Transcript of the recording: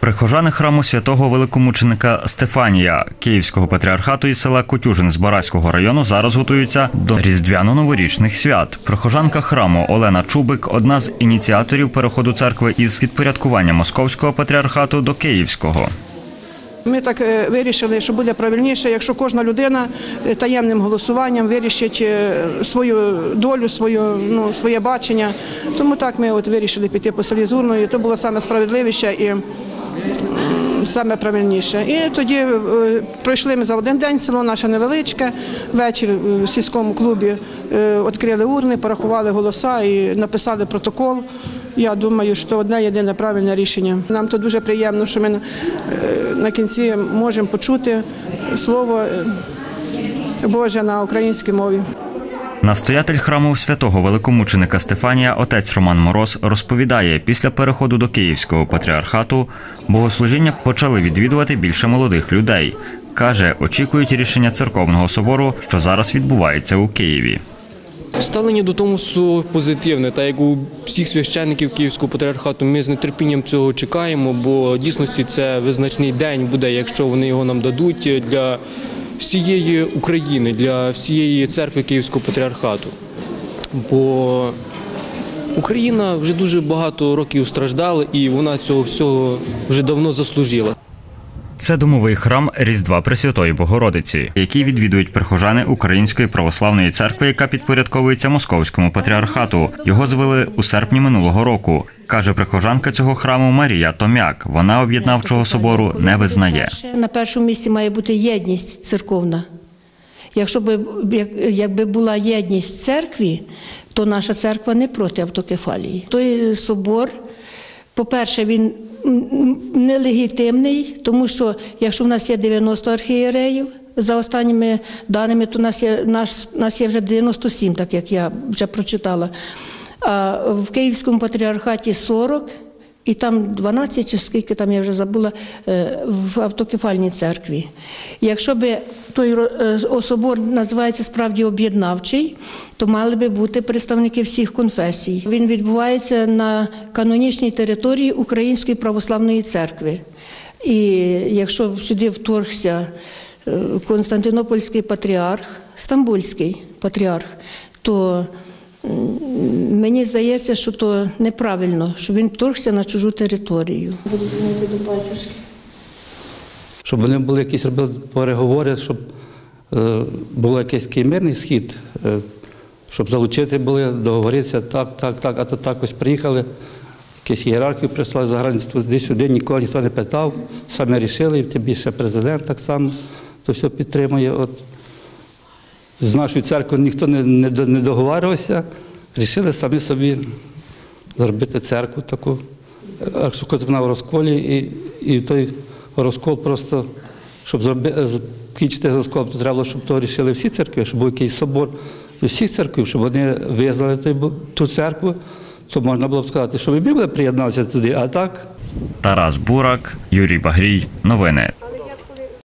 Прихожани храму святого великомученика Стефанія Київського патріархату із села Котюжин Збаразького району зараз готуються до різдвяно-новорічних свят. Прихожанка храму Олена Чубик – одна з ініціаторів переходу церкви із підпорядкування Московського патріархату до Київського. Ми так вирішили, що буде правильніше, якщо кожна людина таємним голосуванням вирішить свою долю, своє бачення. Тому так ми вирішили піти по селі з урною. Це було саме справедливіше і саме правильніше. І тоді пройшли ми за один день, село наше невеличке, ввечері в сільському клубі відкрили урни, порахували голоса і написали протокол. Я думаю, що одне єдине правильне рішення. Нам то дуже приємно, що ми на кінці можемо почути слово Боже на українській мові. Настоятель храму святого великомученика Стефанія отець Роман Мороз розповідає, після переходу до Київського патріархату богослужіння почали відвідувати більше молодих людей. Каже, очікують рішення церковного собору, що зараз відбувається у Києві. Ставлення до Томосу позитивне, та як у всіх священників Київського патріархату, ми з нетерпінням цього чекаємо, бо дійсності це визначний день буде, якщо вони його нам дадуть, для всієї України, для всієї церкви Київського патріархату. Бо Україна вже дуже багато років страждала і вона цього всього вже давно заслужила. Це домовий храм Різдва Пресвятої Богородиці, який відвідують прихожани Української православної церкви, яка підпорядковується Московському патріархату. Його звели у серпні минулого року, каже прихожанка цього храму Марія Том'як. Вона об'єднавчого собору не визнає. На першому місці має бути єдність церковна. Якби була єдність в церкві, то наша церква не проти автокефалії. Той собор, по-перше, він нелегітимний, тому що якщо в нас є 90 архієреїв, за останніми даними, то нас є вже 97, так як я вже прочитала. А в Київському патріархаті 40, і там 12, чи скільки там, я вже забула, в автокефальній церкві. Якщо б той собор називається справді об'єднавчий, то мали би бути представники всіх конфесій. Він відбувається на канонічній території Української православної церкви. І якщо сюди вторгся Константинопольський патріарх, Стамбульський патріарх, то мені здається, що то неправильно, що він вторгся на чужу територію. Буду дзвонити до батюшки. Щоб вони були якісь робили переговори, щоб був якийсь такий мирний схід, щоб залучити були, договоритися, так, а то так ось приїхали, якісь ієрархію прислали за границю, сюди нікого ніхто не питав, самі рішили, і тим більше президент так само, то все підтримує. З нашої церкви ніхто не договарювався, вирішили самі собі зробити церкву таку. Вона в розколі, і той розкол просто, щоб закінчити розкол, то треба було, щоб то вирішили всі церкви, щоб був якийсь собор всіх церкв, щоб вони визнали ту церкву, то можна було б сказати, що ми були приєдналися туди, а так. Тарас Бурак, Юрій Багрій. Новини.